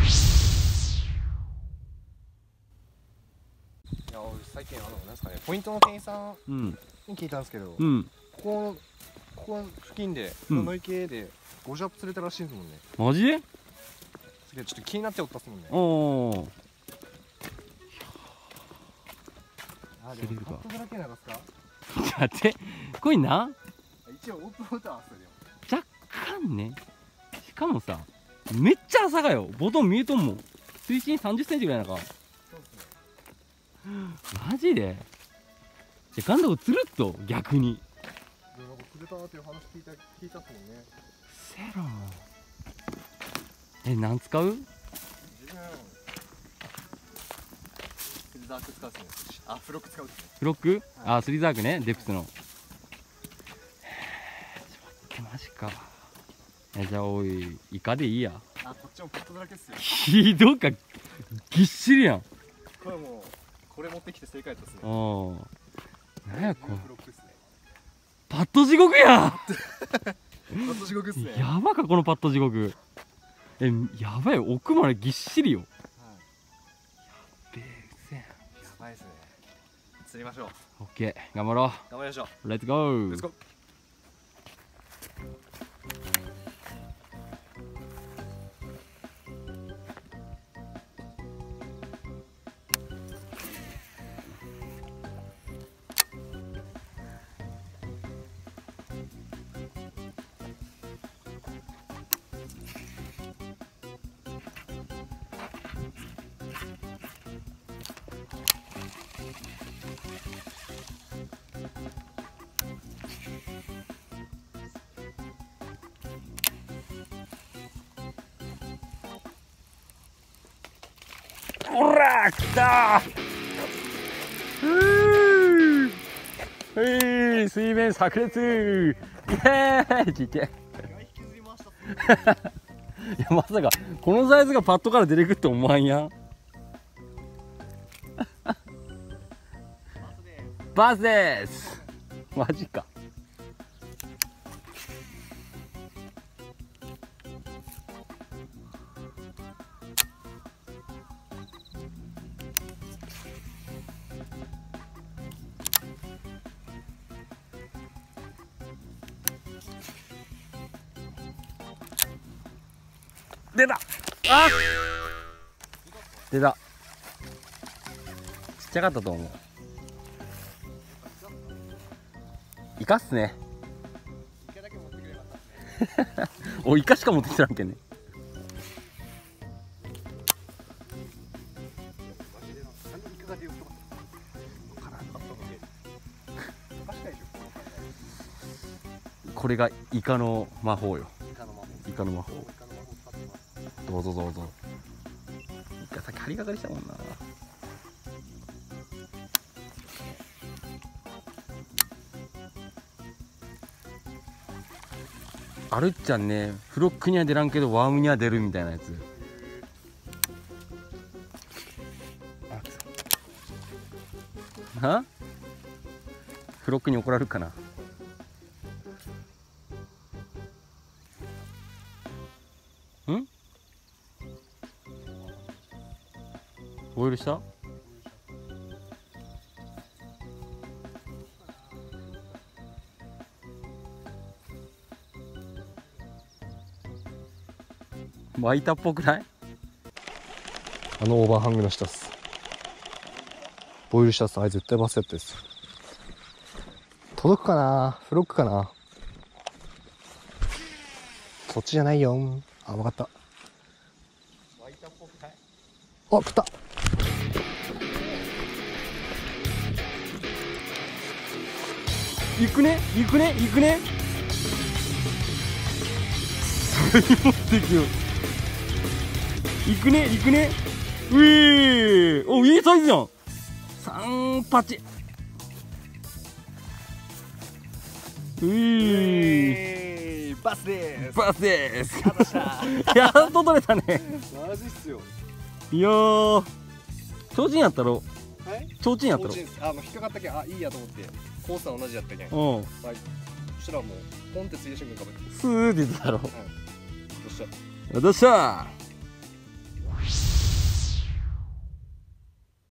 いや、俺最近なんですかね、ポイントの店員さんに聞いたんですけど、ここ付近で野池でゴジャップ釣れたらしいんですもんね。 マジ？ ちょっと気になっちゃったっすもんね。 おお。 あ、でもカットだらけなんですか？ だってこれな、 一応オープンウォーターっすよ。 若干ね。しかもさ、めっちゃ浅がよ。ボトン見えとんもん。水深30センチぐらいなんか。 そうっすね。 マジで？じゃガンダム釣るっと逆に。 でなんか釣れたっていう話聞いたっすもんね。 セロ。何使う？ 自分スリザーク使うっすね。あ、フロック使うっすね。 フロック？あ、スリザークね、デプスの。ちょっと待って、マジか。じゃあおい、イカでいいや。 あ、こっちもパットだらけっすよ。 ひどか、ぎっしりやん。 これもうこれ持ってきて正解だったっすね。 なんやこれ。 フロックっすね。 パット地獄や。 パット地獄っすね。 やばかこのパット地獄。やばいよ、奥までぎっしりよ。やばいですね。釣りましょう。 オッケー、頑張ろう。 頑張りましょう。 レッツゴー。 レッツゴー。 おらー、来たー。水面炸裂。イエーイ。ちっちゃい。いや、まさかこのサイズがパッドから出てくって思わんやん。バスです。マジか。出た。あ、出た。ちっちゃかったと思う。イカっすね。 イカだけ持ってくればよかったっすね。 お、イカしか持ってきてないけんね。 マジでなんでイカが出ようとかわからなかったので。おかしくないでしょ。 これがイカの魔法よ。 イカの魔法。 イカの魔法。 イカの魔法使ってます。 どうぞどうぞ。イカさっき張り掛かりしたもんな。あるっちゃんね、フロックには出らんけどワームには出るみたいなやつ。は？フロックに怒られるかな。ん？ボイルした？巻いたっぽくない？ あのオーバーハングの下っす。ボイルしたっす。あれ絶対バスやったです。届くかな？フロックかな？そっちじゃないよ。あ、わかった。 巻いたっぽくない？ あ、食った。 行くね行くね行くね。それに持ってきよ。行くね行くね。うぃー、お、いいサイズじゃん。38。うぃー、 バスでーす。 バスでーす。 やったしたー。 やっと取れたね。 マジっすよ。 いやー、提灯やったろ。 はい。 提灯やったろ。 引っかかったけん、あ、いいやと思って。コースは同じやったけん。 うん。 はい。そしたらもうポンってついた瞬間かぶって。 スーって言ってたろ。 どうした。 どうした。